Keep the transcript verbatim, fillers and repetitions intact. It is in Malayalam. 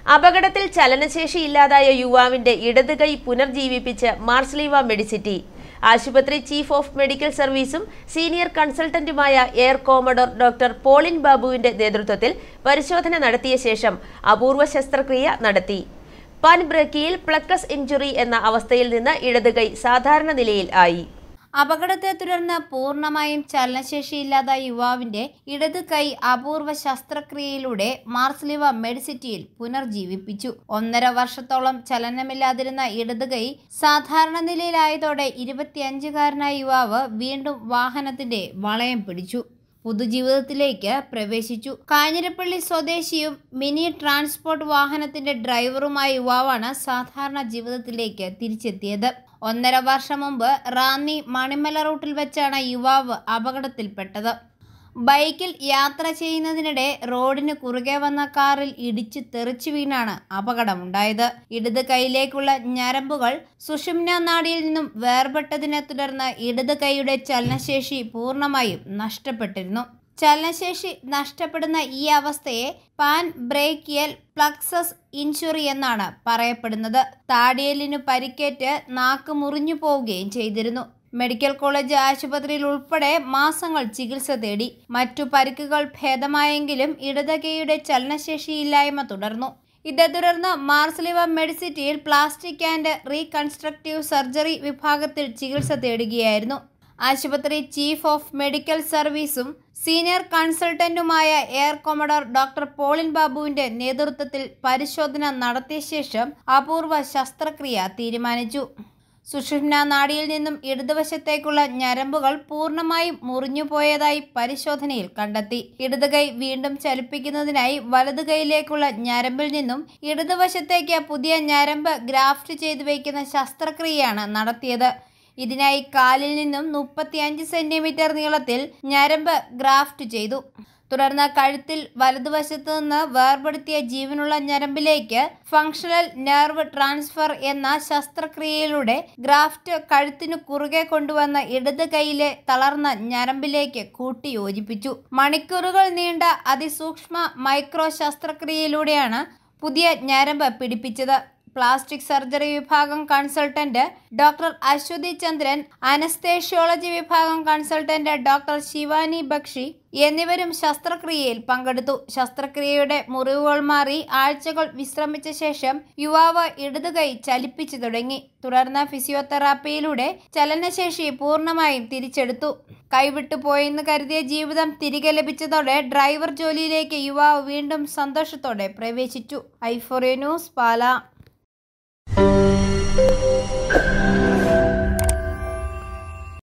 അപകടത്തിൽ ചലനശേഷിയില്ലാതായ യുവാവിന്റെ ഇടത് കൈ പുനർജീവിപ്പിച്ച് മാർസ്ലീവ മെഡിസിറ്റി. ആശുപത്രി ചീഫ് ഓഫ് മെഡിക്കൽ സർവീസും സീനിയർ കൺസൾട്ടന്റുമായ എയർ കോമഡോർ ഡോക്ടർ പോളിൻ ബാബുവിന്റെ നേതൃത്വത്തിൽ പരിശോധന നടത്തിയ ശേഷം അപൂർവ ശസ്ത്രക്രിയ നടത്തി. പാൻബ്രക്കിയിൽ പ്ലക്കസ് ഇഞ്ചുറി എന്ന അവസ്ഥയിൽ നിന്ന് ഇടത് കൈ സാധാരണ നിലയിൽ ആയി. അപകടത്തെ തുടർന്ന് പൂർണ്ണമായും ചലനശേഷിയില്ലാതായ യുവാവിന്റെ ഇടത് കൈ അപൂർവ ശസ്ത്രക്രിയയിലൂടെ മാർസ്ലീവ മെഡിസിറ്റിയിൽ പുനർജീവിപ്പിച്ചു. ഒന്നര വർഷത്തോളം ചലനമില്ലാതിരുന്ന ഇടത് കൈ സാധാരണ നിലയിലായതോടെ ഇരുപത്തിയഞ്ചുകാരനായ യുവാവ് വീണ്ടും വാഹനത്തിന്റെ വളയം പിടിച്ചു പുതുജീവിതത്തിലേക്ക് പ്രവേശിച്ചു. കാഞ്ഞിരപ്പള്ളി സ്വദേശിയും മിനി ട്രാൻസ്പോർട്ട് വാഹനത്തിന്റെ ഡ്രൈവറുമായ യുവാവാണ് സാധാരണ ജീവിതത്തിലേക്ക് തിരിച്ചെത്തിയത്. ഒന്നര വർഷം മുമ്പ് റാന്നി മണിമല റൂട്ടിൽ വെച്ചാണ് യുവാവ് അപകടത്തിൽപ്പെട്ടത്. ബൈക്കിൽ യാത്ര ചെയ്യുന്നതിനിടെ റോഡിന് കുറുകെ വന്ന കാറിൽ ഇടിച്ച് തെറിച്ചു വീണാണ് അപകടമുണ്ടായത്. ഇടത് കൈയിലേക്കുള്ള ഞരമ്പുകൾ സുഷുമ്നാ നാഡിയിൽ നിന്നും വേർപെട്ടതിനെ തുടർന്ന് ഇടത് കൈയുടെ ചലനശേഷി പൂർണ്ണമായും നഷ്ടപ്പെട്ടിരുന്നു. ചലനശേഷി നഷ്ടപ്പെടുന്ന ഈ അവസ്ഥയെ പാൻ ബ്രേക്കിയൽ പ്ലക്സസ് ഇൻഷുറി എന്നാണ് പറയപ്പെടുന്നത്. താടിയെല്ലിനു പരിക്കേറ്റ് നാക്ക് മുറിഞ്ഞു പോവുകയും ചെയ്തിരുന്നു. മെഡിക്കൽ കോളേജ് ആശുപത്രിയിൽ ഉൾപ്പെടെ മാസങ്ങൾ ചികിത്സ തേടി. മറ്റു പരിക്കുകൾ ഭേദമായെങ്കിലും ഇടത് കൈയുടെ ചലനശേഷിയില്ലായ്മ തുടർന്നു. ഇതേ തുടർന്ന് മാർസ്ലീവ മെഡിസിറ്റിയിൽ പ്ലാസ്റ്റിക് ആൻഡ് റീകൺസ്ട്രക്റ്റീവ് സർജറി വിഭാഗത്തിൽ ചികിത്സ തേടുകയായിരുന്നു. ആശുപത്രി ചീഫ് ഓഫ് മെഡിക്കൽ സർവീസും സീനിയർ കൺസൾട്ടന്റുമായ എയർ കോമഡോർ ഡോക്ടർ പോളിൻ ബാബുവിന്റെ നേതൃത്വത്തിൽ പരിശോധന നടത്തിയ ശേഷം അപൂർവ ശസ്ത്രക്രിയ തീരുമാനിച്ചു. സുഷുമ്നാ നാഡിയിൽ നിന്നും ഇടതുവശത്തേക്കുള്ള ഞരമ്പുകൾ പൂർണ്ണമായും മുറിഞ്ഞുപോയതായി പരിശോധനയിൽ കണ്ടെത്തി. ഇടത് കൈ വീണ്ടും ചലിപ്പിക്കുന്നതിനായി വലത് കൈയിലേക്കുള്ള ഞരമ്പിൽ നിന്നും ഇടതുവശത്തേക്ക് പുതിയ ഞരമ്പ് ഗ്രാഫ്റ്റ് ചെയ്തു വയ്ക്കുന്ന ശസ്ത്രക്രിയയാണ് നടത്തിയത്. ഇതിനായി കാലിൽ നിന്നും മുപ്പത്തിയഞ്ച് സെന്റിമീറ്റർ നീളത്തിൽ ഞരമ്പ് ഗ്രാഫ്റ്റ് ചെയ്തു. തുടർന്ന് കഴുത്തിൽ വലതുവശത്തു നിന്ന് വേർപെടുത്തിയ ജീവനുള്ള ഞരമ്പിലേക്ക് ഫങ്ഷണൽ നെർവ് ട്രാൻസ്ഫർ എന്ന ശസ്ത്രക്രിയയിലൂടെ ഗ്രാഫ്റ്റ് കഴുത്തിനു കുറുകെ കൊണ്ടുവന്ന ഇടത് കൈയിലെ തളർന്ന ഞരമ്പിലേക്ക് കൂട്ടിയോജിപ്പിച്ചു. മണിക്കൂറുകൾ നീണ്ട അതിസൂക്ഷ്മ മൈക്രോ ശസ്ത്രക്രിയയിലൂടെയാണ് പുതിയ ഞരമ്പ് പിടിപ്പിച്ചത്. പ്ലാസ്റ്റിക് സർജറി വിഭാഗം consultant doctor Aswathi Chandran, anaesthesiology വിഭാഗം കൺസൾട്ടന്റ് ഡോക്ടർ ശിവാനി ബക്ഷി എന്നിവരും ശസ്ത്രക്രിയയിൽ പങ്കെടുത്തു. ശസ്ത്രക്രിയയുടെ മുറിവുകൾ മാറി ആഴ്ചകൾ വിശ്രമിച്ച ശേഷം യുവാവ് ഇടത് കൈ ചലിപ്പിച്ചു തുടങ്ങി. തുടർന്ന് ഫിസിയോതെറാപ്പിയിലൂടെ ചലനശേഷി പൂർണ്ണമായും തിരിച്ചെടുത്തു. കൈവിട്ടു പോയെന്ന് കരുതിയ ജീവിതം തിരികെ ലഭിച്ചതോടെ ഡ്രൈവർ ജോലിയിലേക്ക് യുവാവ് വീണ്ടും സന്തോഷത്തോടെ പ്രവേശിച്ചു. I four you news, Pala.